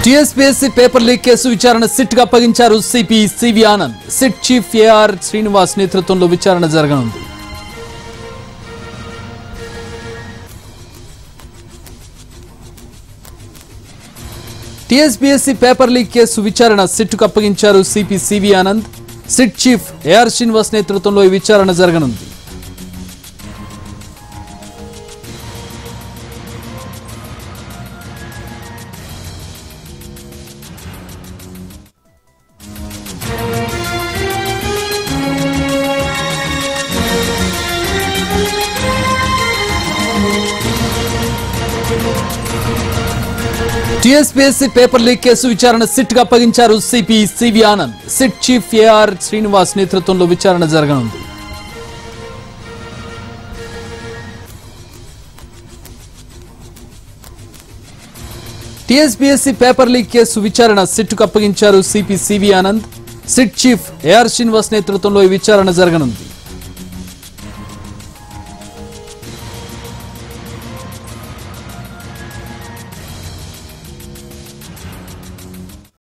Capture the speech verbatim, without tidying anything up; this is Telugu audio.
టీఎస్పీఎస్సీ పేపర్ లీక్ కేసు విచారణ సిట్ కు అప్పగించారు CP CV Anand. SIT chief AR Srinivas నేతృత్వంలో విచారణ జరగనుంది. టీఎస్పీఎస్సీ పేపర్ లీక్ కేసు విచారణ సిట్ కు అప్పగించారు CP CV Anand. SIT chief AR Srinivas నేతృత్వంలో ఈ విచారణ జరగనుంది. టీఎస్పీఎస్సీ పేపర్ లీక్ కేసు విచారణ సిట్ కు అప్పగించారు CP CV Anand. SIT chief AR Srinivas నేతృత్వంలో విచారణ జరగనుంది. టీఎస్పీఎస్సీ పేపర్ లీక్ కేసు విచారణ సిట్ కు అప్పగించారు CP CV Anand. SIT chief AR Srinivas నేతృత్వంలో ఈ విచారణ జరగనుంది.